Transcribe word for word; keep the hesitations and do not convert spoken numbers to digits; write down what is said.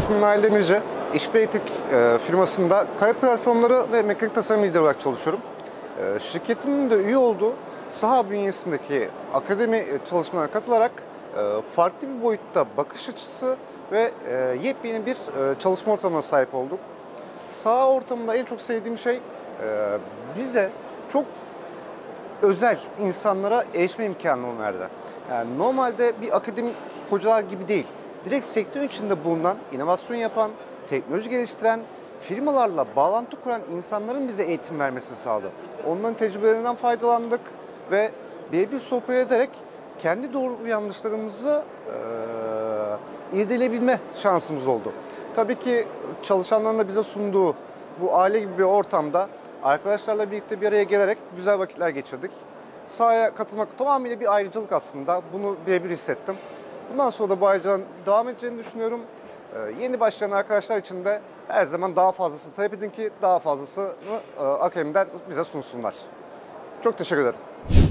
İsmim Nail Demirci. İşbeytik e, firmasında kare platformları ve mekanik tasarım lideri olarak çalışıyorum. E, şirketimin de üye olduğu saha bünyesindeki akademi çalışmalarına katılarak e, farklı bir boyutta bakış açısı ve e, yepyeni bir e, çalışma ortamına sahip olduk. Saha ortamında en çok sevdiğim şey e, bize çok özel insanlara erişme imkanı verdi. Yani normalde bir akademik hocalar gibi değil, direkt sektör içinde bulunan, inovasyon yapan, teknoloji geliştiren, firmalarla bağlantı kuran insanların bize eğitim vermesini sağladı. Onların tecrübelerinden faydalandık ve birebir sohbet ederek kendi doğru yanlışlarımızı e, irdeleyebilme şansımız oldu. Tabii ki çalışanların da bize sunduğu bu aile gibi bir ortamda arkadaşlarla birlikte bir araya gelerek güzel vakitler geçirdik. Sahaya katılmak tamamıyla bir ayrıcalık aslında. Bunu birebir hissettim. Bundan sonra da bu ayrıcalığın devam edeceğini düşünüyorum. Ee, yeni başlayan arkadaşlar için de her zaman daha fazlasını talep edin ki daha fazlasını e, akademiden bize sunsunlar. Çok teşekkür ederim.